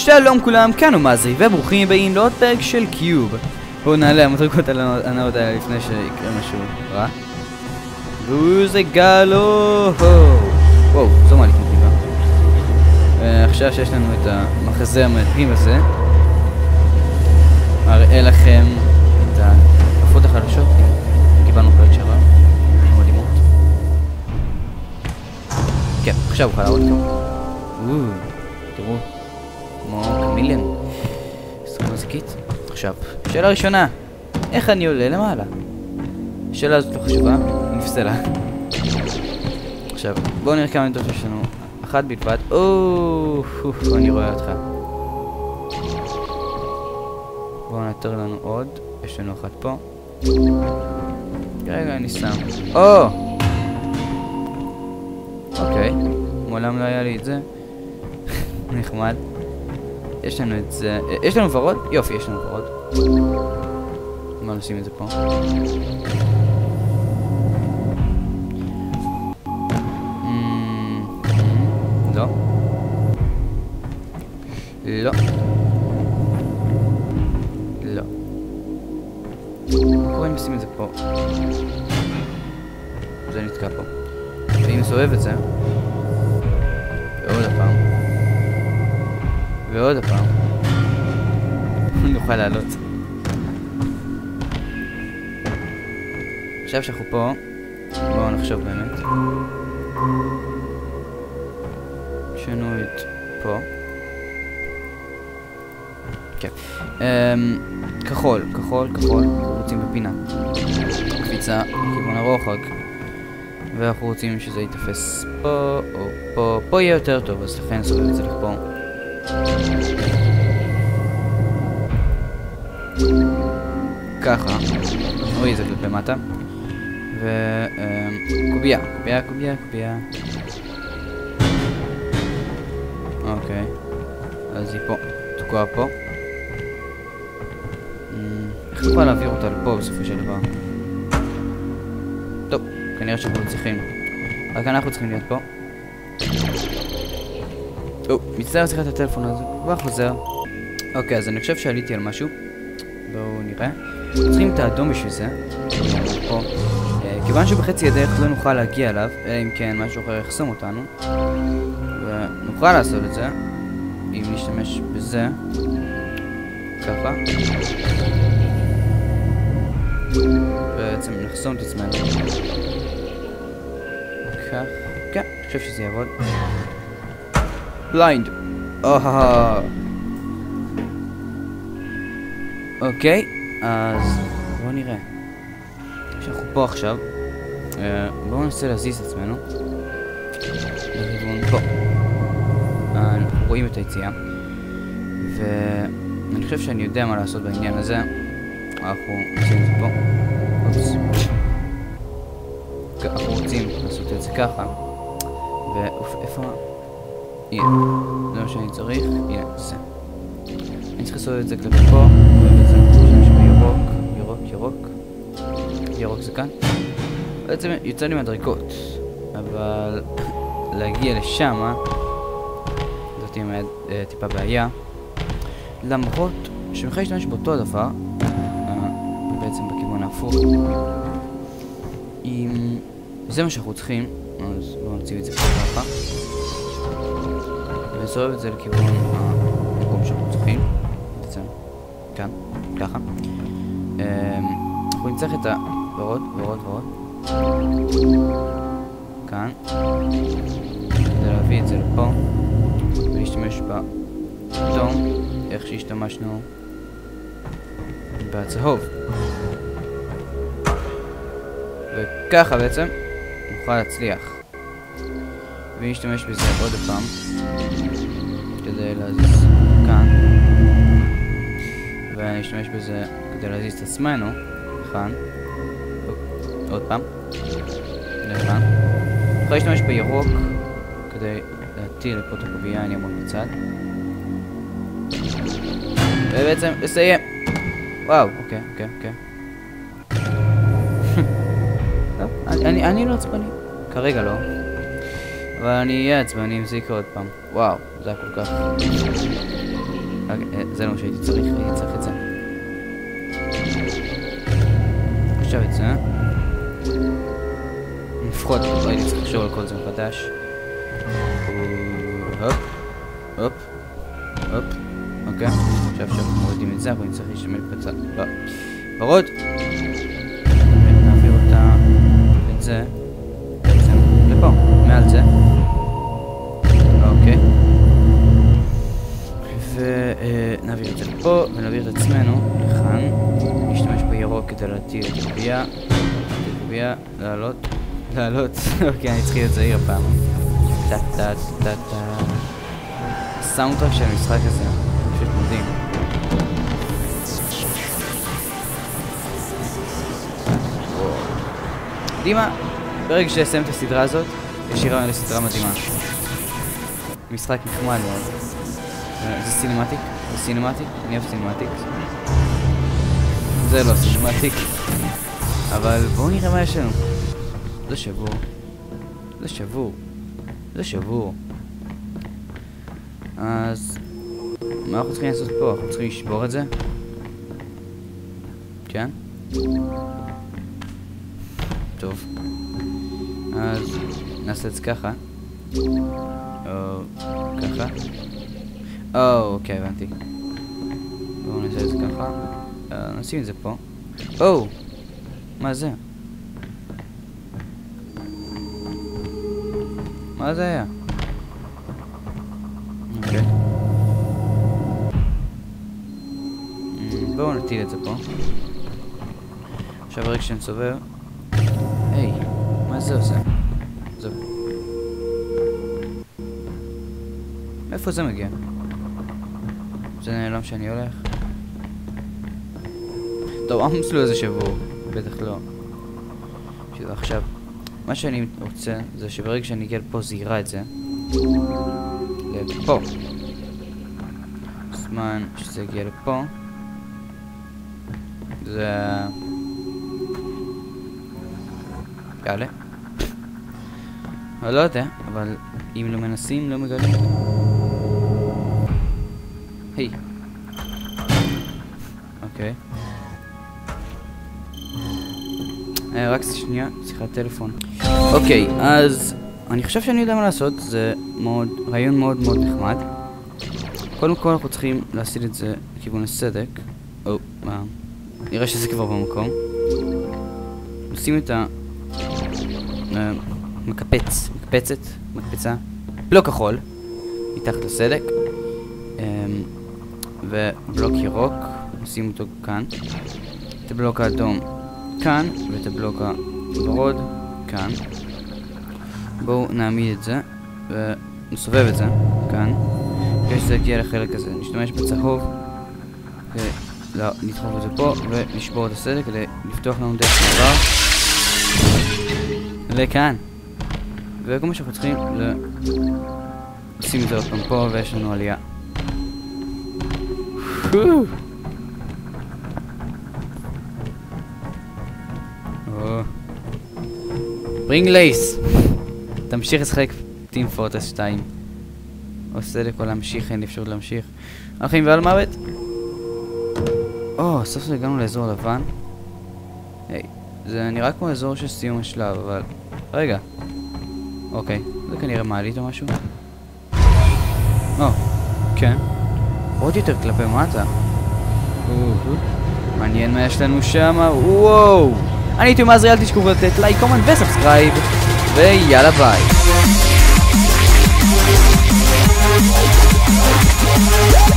שלום כולם, כאן הוא מזי, וברוכים הבאים לעוד פרק של קיוב. בואו נעלה המדרגות על הנאות האלה לפני שיקרה משהו רע. וזה גלו! וואו, זו מה לקנות טבעה. עכשיו שיש לנו את המחזה המדהים הזה, אראה לכם את ההקפות החדשות, קיבלנו פרק שעבר, מדהימות. כן, עכשיו אוכל להראות לכם. תראו, כמו קמיליאן, סטרום זיקית. עכשיו, שאלה ראשונה, איך אני עולה למעלה? השאלה הזאת לא חשובה, נפסלה. עכשיו, בואו נראה כמה נדות יש לנו. אחת בלבד. אני רואה אותך. בואו נתר לנו עוד. יש לנו אחת פה. רגע, אני שם. אוקיי. מעולם לא היה לי את זה. נחמד. יש לנו את זה. יש לנו ורוד? יופי, יש לנו ורוד. בואו נשים את זה פה. לא. לא. לא. מה קורה אם נשים את זה פה? זה נתקע פה. ואם סובב את זה, ועוד הפעם, ועוד הפעם, נוכל לעלות. עכשיו שאנחנו פה, בואו נחשוב באמת. שנו את פה. כן. כחול, רוצים בפינה. קפיצה לכיוון הרוחק. ואנחנו רוצים שזה יתפס פה או פה. פה יהיה יותר טוב, אז לכן נסובב את זה לפה. ככה. אוי, זה כלפי מטה. וקובייה. אוקיי. אז היא פה. תקוע פה. איך נוכל להעביר אותה לפה בסופו של דבר? טוב, כנראה שאנחנו צריכים. רק אנחנו צריכים להיות פה. מצטער שיחת הטלפון הזה. כבר חוזר. אוקיי, אז אני חושב שעליתי על משהו. בואו נראה. צריכים את האדום בשביל זה. פה. כיוון שבחצי הדרך לא נוכל להגיע אליו, אלא אם כן משהו אחר יחסום אותנו. ונוכל לעשות את זה. אם נשתמש בזה. ככה. בעצם נחסום את עצמנו. כך. כן, אני חושב שזה יעבוד. בליינד. אוקיי, אז בואו נראה. שאנחנו פה עכשיו. בואו ננסה להזיז את עצמנו. לכיוון פה. אנחנו רואים את היציאה. ואני חושב שאני יודע מה לעשות בעניין הזה. אנחנו נשים את זה פה. אנחנו רוצים לעשות את זה ככה. איפה? הנה. זה מה שאני צריך. הנה, זה. אני צריך לעשות את זה כלפי פה. ובעצם נשתמש בירוק. ירוק זה כאן. בעצם יוצא לי מדרגות. אבל להגיע לשם זאת תהיה טיפה בעיה. למרות שמחר להשתמש באותו הדבר, בעצם בכיוון ההפוך. אם זה מה שאנחנו צריכים, אז בואו נציב את זה פה ככה. ונסובב את זה לכיוון המקום שאנחנו צריכים. בעצם כאן, ככה. אנחנו נצטרך את הוורוד. כאן. כדי להביא את זה לפה. ולהשתמש באדום. איך שהשתמשנו בצהוב. וככה בעצם נוכל להצליח. ונשתמש בזה עוד פעם כדי להזיז כאן. ונשתמש בזה כדי להזיז את עצמנו כאן. עוד פעם. לכאן. נוכל להשתמש בירוק כדי להטיל לפה את הקובייה, אני אמור בצד. ובעצם לסיים. וואו, אוקיי. אני לא עצבני. כרגע לא. אבל אני אהיה עצבני אם זה יקרה עוד פעם. וואו, זה היה כל כך זה לא מה שהייתי צריך, הייתי צריך את זה. עכשיו את זה. לפחות הייתי צריך לחשוב על כל זה מחדש. הופ, הופ, הופ. אוקיי, עכשיו מורידים את זה, אבל אני צריך להשתמש בצד. ורוד! נעביר אותה את זה. לפה, מעל זה. אוקיי. ונעביר את זה לפה, ונעביר את עצמנו לכאן. נשתמש בירוק כדי להטיל את הגבייה. לעלות. אוקיי, אני צריך להיות זהיר הפעם. טה-טה-טה-טה. הסאונדטרק של המשחק הזה, פשוט מדהים. מדהימה, ברגע שאסיים את הסדרה הזאת, יש לי רעיון לסדרה מדהימה. משחק נחמד מאוד. זה סינמטיק? זה סינמטיק? אני אוהב סינמטיק. זה לא סינמטיק. אבל בואו נראה מה יש לנו. זה שבור. זה שבור. זה שבור. אז מה אנחנו צריכים לעשות פה? אנחנו צריכים לשבור את זה? כן? טוב. אז נעשה את זה ככה. או ככה. אוקיי, הבנתי. בואו נעשה את זה ככה. נשים את זה פה. מה זה? מה זה היה? אוקיי. בואו נטיל את זה פה. עכשיו ברגע שנסובב. היי, מה זה עושה? זהו. מאיפה זה מגיע? זה נעלם שאני הולך? טוב, המסלול הזה שבור. בטח לא. שזה עכשיו. מה שאני רוצה זה שברגע שאני אגיע לפה זה יראה את זה. לפה. זמן שזה יגיע לפה. זה... יאללה. אני לא יודע, אבל אם לא מנסים לא מגלים. היי. אוקיי. רק שנייה, שיחת טלפון. אוקיי, אז אני חושב שאני יודע מה לעשות, זה רעיון מאוד מאוד נחמד. קודם כל אנחנו צריכים להסיט את זה לכיוון הסדק. נראה שזה כבר במקום. נשים את מקפצה, בלוק כחול, מתחת לסדק. ובלוק ירוק, נשים אותו כאן. את הבלוק האדום כאן, ואת הבלוק הוורוד כאן. בואו נעמיד את זה, ונסובב את זה כאן. כדי שזה יגיע לחלק הזה. נשתמש בצהוב, נדחוף את זה פה, ונשבור את הסדק כדי לפתוח לנו דרך מעבר. לכאן. וכל מה שאנחנו צריכים לשים את זה עוד פעם פה, ויש לנו עלייה. ברינג לייס. תמשיך לשחק טים פורטרס 2. או סדק או להמשיך, אין לי אפשרות להמשיך. אחים ועל מוות. סוף סוף הגענו לאזור לבן. היי, זה נראה כמו אזור של סיום השלב, אבל... רגע. אוקיי, זה כנראה מעלית או משהו. כן. עוד יותר כלפי מטה. מעניין מה יש לנו שמה. וואו! אני הייתי מעזרי, אל תשכחו לתת לייק, קומנט וסאבסקרייב. ויאללה ביי.